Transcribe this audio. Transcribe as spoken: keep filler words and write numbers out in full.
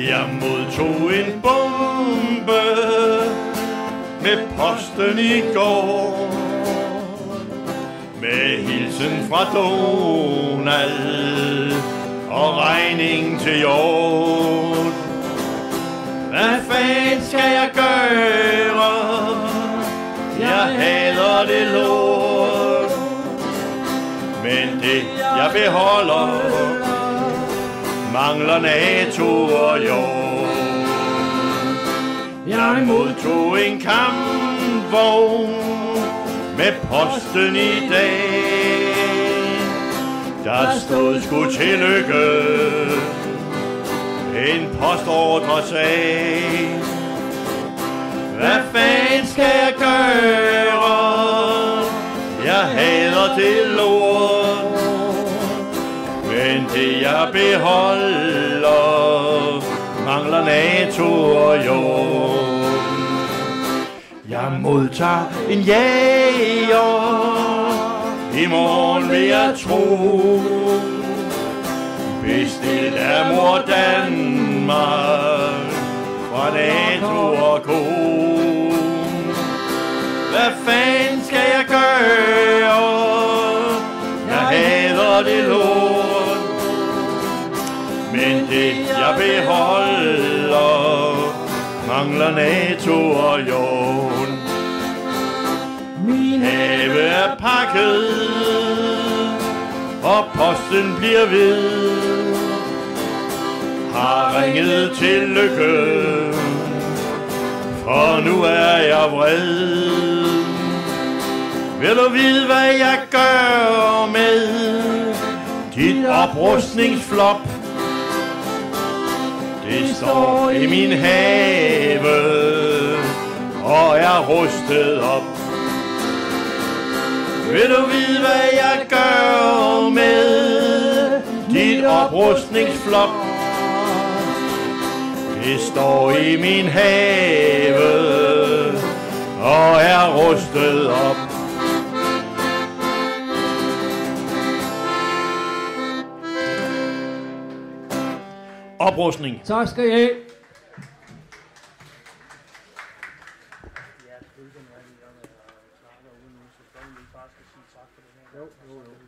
Jeg modtog en bombe med posten i går, med hilsen fra Donald og regning til jord. Hvad fanden skal jeg gøre? Jeg hader det lort, men det jeg beholder mangler NATO og jord. Jeg modtog en kampvogn med posten i dag. Der stod sgu tillykke, en postordre sag. Hvad fanden skal jeg gøre? Jeg hader det lort, men det jeg beholder mangler NATO og jord. Jeg modtager en jæger, i morgen vil jeg tro, bestilt af mor Danmark fra NATO og ko. Hvad fanden skal jeg gøre? Jeg hader det lort, men det jeg beholder mangler NATO og jord. Min have er pakket, og posten bliver ved. Har ringet til lykke, for nu er jeg vred. Vil du vide, hvad jeg gør med dit oprustningsflop? Det står i min have og er rustet op. Vil du vide, hvad jeg gør med dit oprustningsflop? Det står i min have og er rustet op. Oprustning. Tak skal I have. Jo, jo, jo.